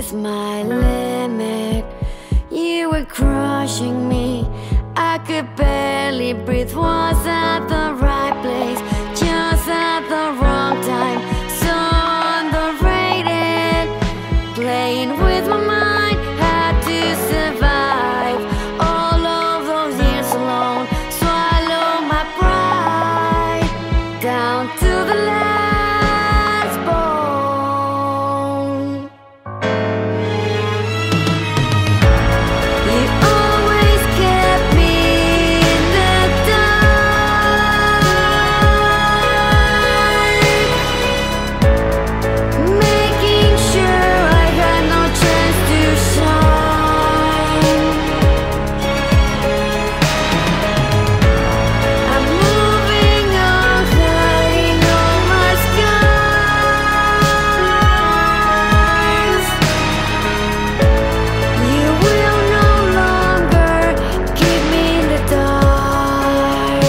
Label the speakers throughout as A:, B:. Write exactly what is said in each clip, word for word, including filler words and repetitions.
A: was my limit. You were crushing me. I could barely breathe. Was at the right place, just at the wrong time. So underrated. Playing with my mind, had to survive all of those years alone. Swallow my pride down to the last bone. You always kept me in the dark, making sure I had no chance to shine. I'm moving on, hiding all my scars. You will no longer keep me in the dark.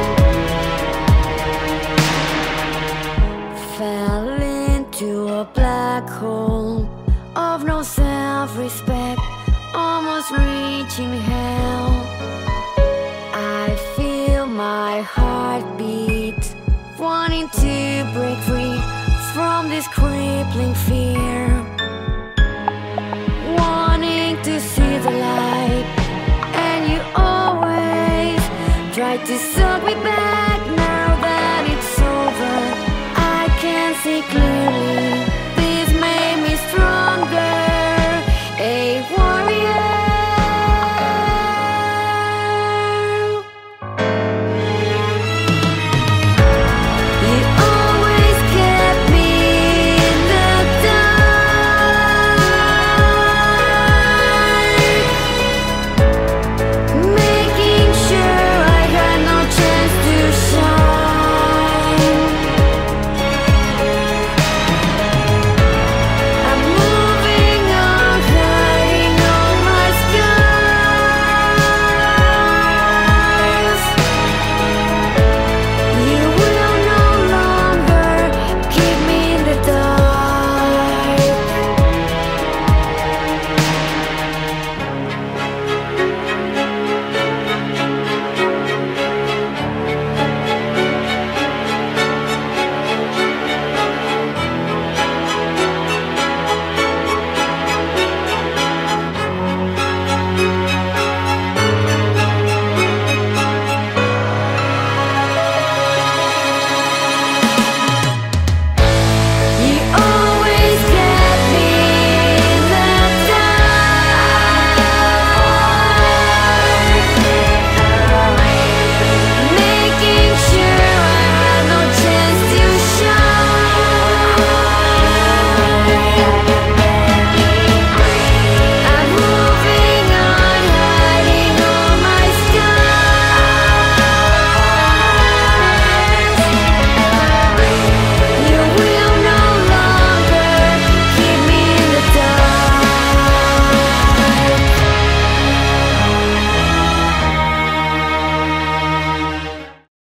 A: Fell into a black hole of no self-respect, almost reaching hell. I feel my heartbeat, wanting to break free from this crippling fear.